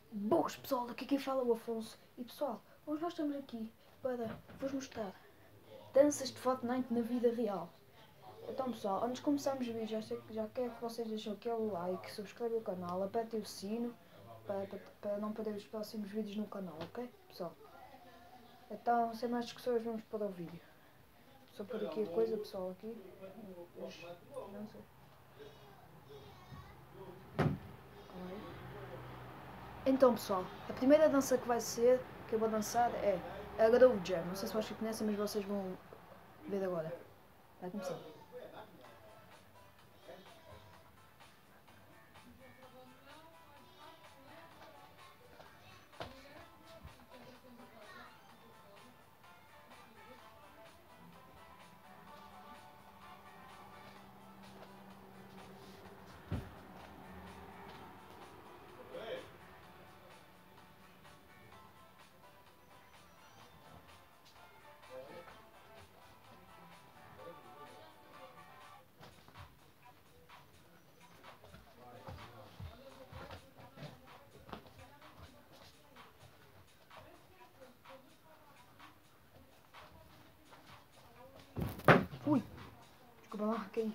Boas pessoal, aqui quem fala é o Afonso. E pessoal, hoje nós estamos aqui para vos mostrar danças de Fortnite na vida real. Então pessoal, antes de começarmos o vídeo, já quero que vocês deixem aquele like, subscrevam o canal, apertem o sino para não perder os próximos vídeos no canal, ok pessoal? Então, sem mais discussões, vamos para o vídeo. Só por aqui a coisa pessoal, aqui. Não sei. Então pessoal, a primeira dança que vai ser, que eu vou dançar é a Groove Jam. Não sei se vocês conhecem, mas vocês vão ver agora. Vai começar. Ui! Desculpa lá, caí.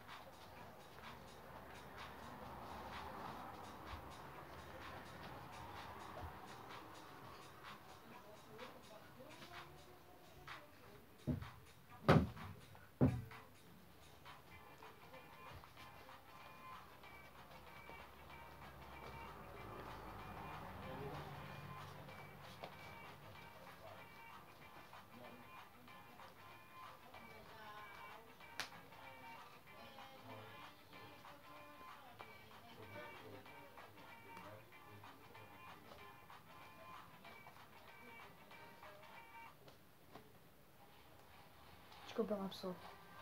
Desculpa lá pessoal.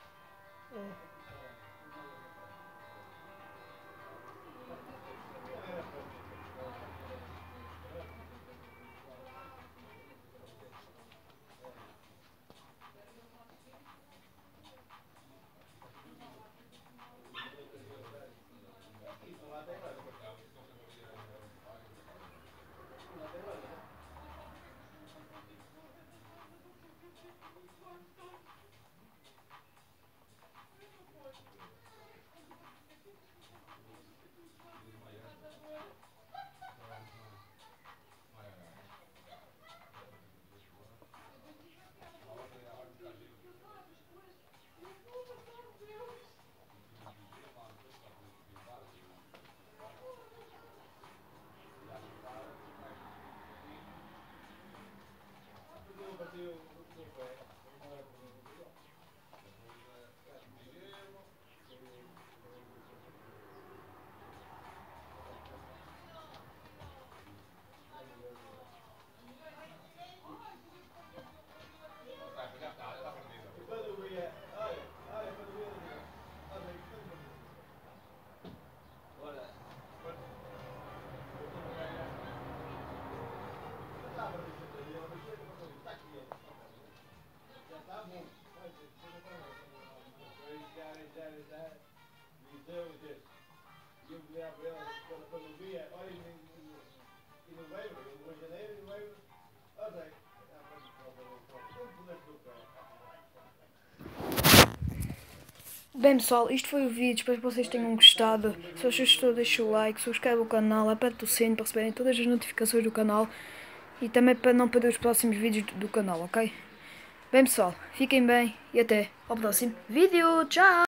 Bem pessoal, isto foi o vídeo, espero que vocês tenham gostado. Se vocês gostou, deixem o like, subscrevam o canal, apertem o sino para receberem todas as notificações do canal e também para não perder os próximos vídeos do canal, ok? Bem pessoal, fiquem bem e até ao próximo vídeo, tchau!